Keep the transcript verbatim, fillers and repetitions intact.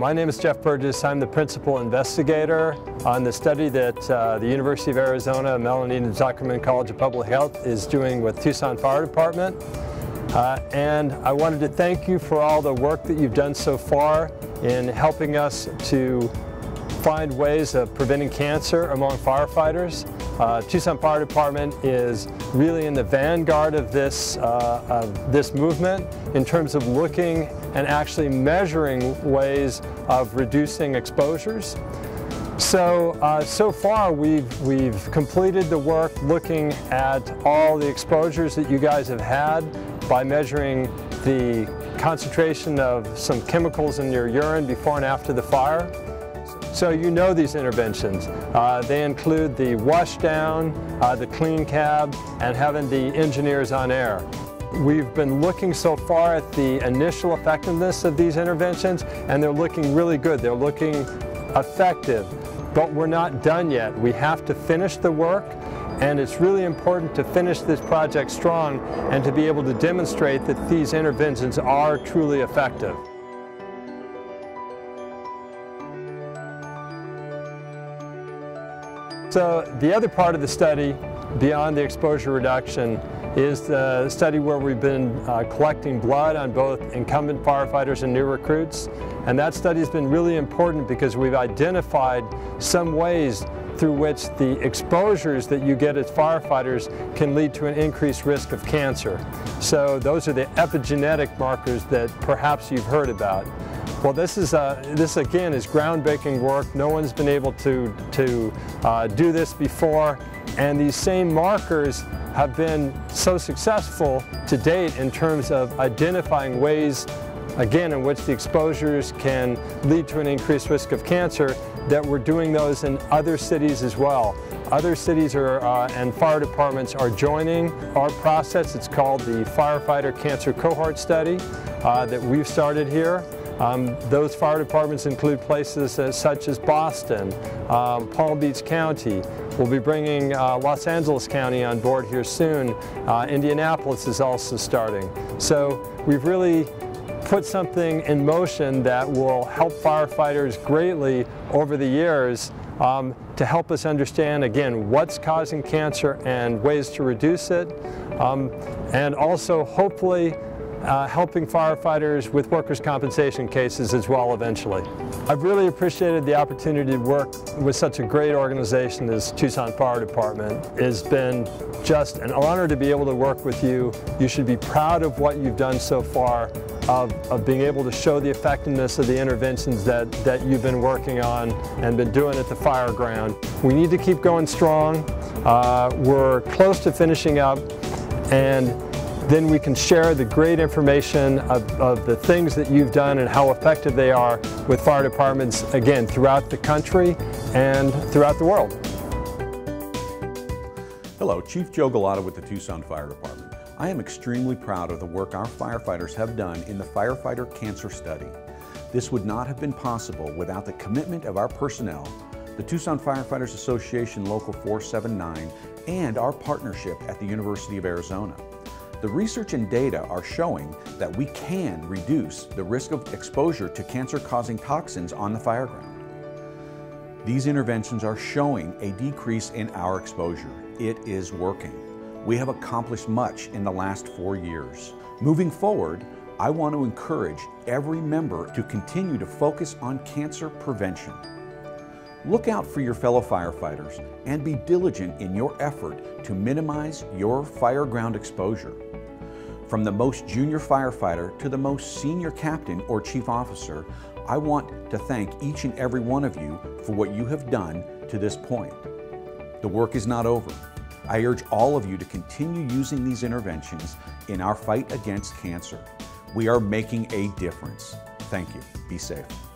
My name is Jeff Burgess. I'm the principal investigator on the study that uh, the University of Arizona Melanene Zuckerman College of Public Health is doing with Tucson Fire Department. Uh, and I wanted to thank you for all the work that you've done so far in helping us to find ways of preventing cancer among firefighters. Uh, Tucson Fire Department is really in the vanguard of this, uh, of this movement in terms of looking and actually measuring ways of reducing exposures. So, uh, so far we've, we've completed the work looking at all the exposures that you guys have had by measuring the concentration of some chemicals in your urine before and after the fire. So you know these interventions. Uh, they include the wash down, uh, the clean cab, and having the engineers on air. We've been looking so far at the initial effectiveness of these interventions, and they're looking really good. They're looking effective, but we're not done yet. We have to finish the work, and it's really important to finish this project strong and to be able to demonstrate that these interventions are truly effective. So the other part of the study, beyond the exposure reduction, is the study where we've been uh, collecting blood on both incumbent firefighters and new recruits. And that study has been really important because we've identified some ways through which the exposures that you get as firefighters can lead to an increased risk of cancer. So those are the epigenetic markers that perhaps you've heard about. Well, this is uh, this again is groundbreaking work. No one's been able to to uh, do this before, and these same markers have been so successful to date in terms of identifying ways, again, in which the exposures can lead to an increased risk of cancer, that we're doing those in other cities as well. Other cities are, uh, and fire departments are joining our process. It's called the Firefighter Cancer Cohort Study uh, that we've started here. Um, those fire departments include places uh, such as Boston, um, Palm Beach County. We'll be bringing uh, Los Angeles County on board here soon. Uh, Indianapolis is also starting. So we've really put something in motion that will help firefighters greatly over the years um, to help us understand, again, what's causing cancer and ways to reduce it, um, and also hopefully Uh, helping firefighters with workers' compensation cases as well eventually. I've really appreciated the opportunity to work with such a great organization as Tucson Fire Department. It's been just an honor to be able to work with you. You should be proud of what you've done so far, of, of being able to show the effectiveness of the interventions that, that you've been working on and been doing at the fire ground. We need to keep going strong. Uh, we're close to finishing up, and then we can share the great information of, of the things that you've done and how effective they are with fire departments, again, throughout the country and throughout the world. Hello, Chief Joe Gulotta with the Tucson Fire Department. I am extremely proud of the work our firefighters have done in the Firefighter Cancer Study. This would not have been possible without the commitment of our personnel, the Tucson Firefighters Association Local four seventy-nine, and our partnership at the University of Arizona. The research and data are showing that we can reduce the risk of exposure to cancer-causing toxins on the fire ground. These interventions are showing a decrease in our exposure. It is working. We have accomplished much in the last four years. Moving forward, I want to encourage every member to continue to focus on cancer prevention. Look out for your fellow firefighters and be diligent in your effort to minimize your fire ground exposure. From the most junior firefighter to the most senior captain or chief officer, I want to thank each and every one of you for what you have done to this point. The work is not over. I urge all of you to continue using these interventions in our fight against cancer. We are making a difference. Thank you. Be safe.